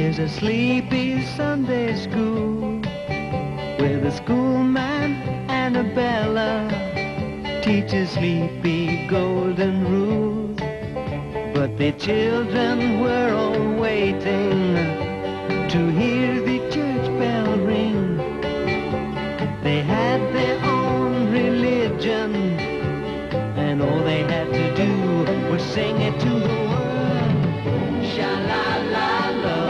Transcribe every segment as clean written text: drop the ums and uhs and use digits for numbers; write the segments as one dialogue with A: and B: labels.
A: There's a sleepy Sunday school where the schoolman Annabella teaches sleepy golden rule. But the children were all waiting to hear the church bell ring. They had their own religion, and all they had to do was sing it to the world. Sha-la-la-la,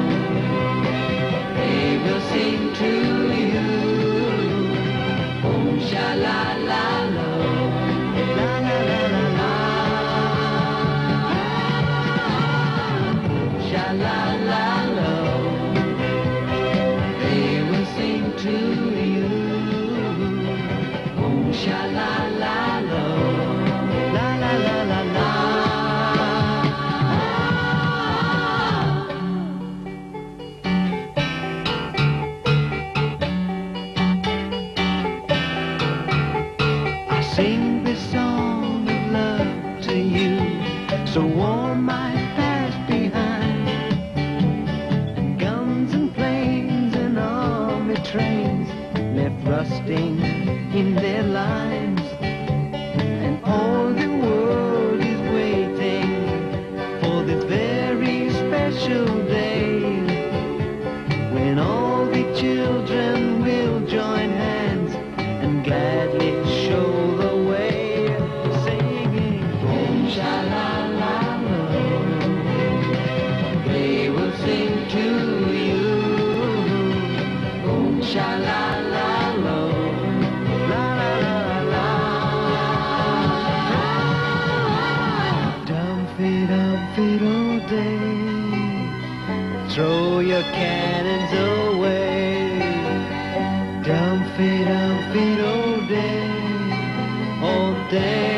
A: they will sing to you. Oh, sha-la-la-la, la-la-la-la-la, sha-la-la-la, they will sing to you. Oh, sha-la-la-la, la-la-la-la-la. Sing this song of love to you, so warm my past behind. And guns and planes and army trains left rusting in their lines. And all the world is waiting for this very special day, when all the children will join hands and gladly show the way, singing, oh, sha-la-la-la, they will sing to you. Oh, sha-la-la-la, la-la-la-la, Dumpty-Dumpty-Doo-Day, throw your cannons away. Dumpty-Dumpty-Doo-Day, all day.